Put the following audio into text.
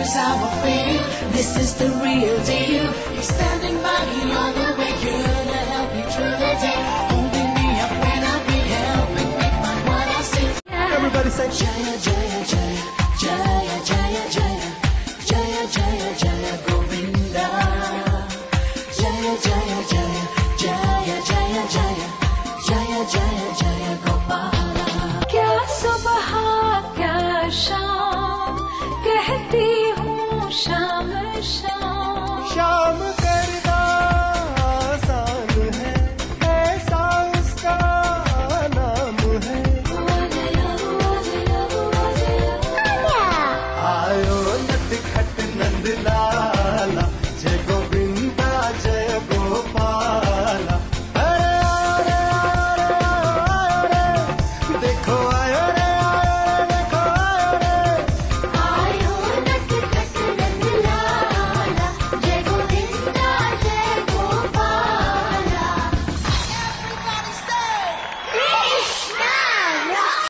here's how I feel. This is the real deal. You're standing by me all the way, you're to help me through the day, holding me up when I need help and make my what I see. Everybody say Jaya, Jaya, Jaya.